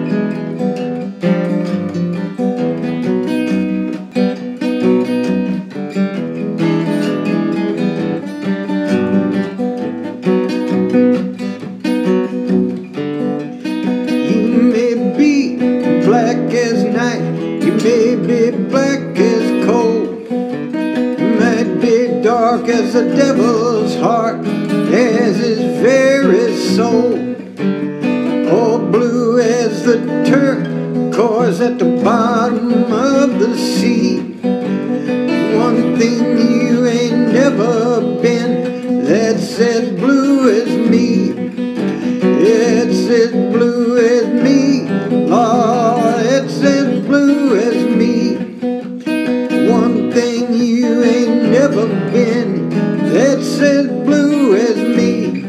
Black as night, you may be black as coal, you might be dark as the devil's heart, as his very soul, or blue as the turquoise at the bottom of the sea. One thing you ain't never been, that's as blue as me. It's as blue as me, Lord, it's as blue as me. One thing you ain't never been, that's as blue as me.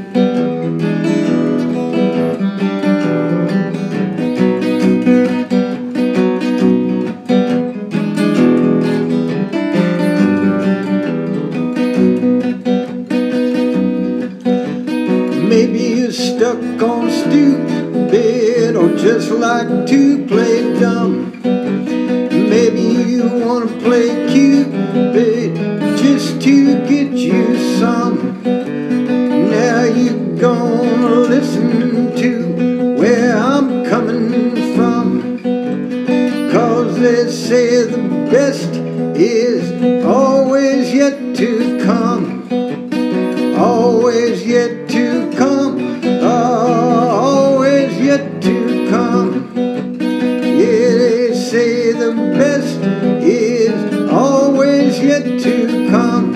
Maybe you're stuck on stupid, or just like to play dumb. Maybe you wanna play Cupid just to get you some. Now you're gonna listen to where I'm coming from, 'cause they say the best is always yet to come. Always yet to come, always yet to come. Yeah, they say the best is always yet to come.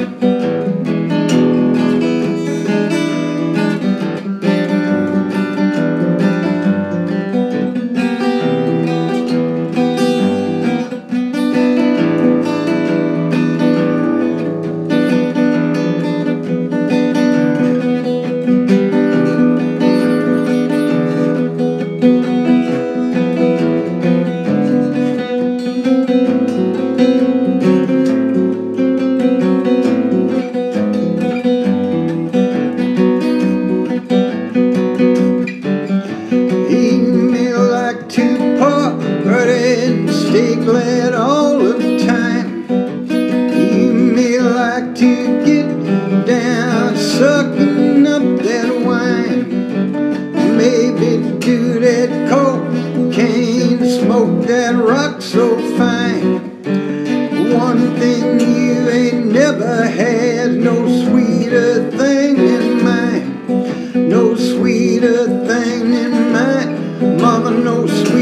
Stay glad all the time. You may like to get down, sucking up that wine. Maybe do that cocaine, smoke that rock so fine. One thing you ain't never had, no sweeter thing in mind. No sweeter thing in mind, mama, no sweeter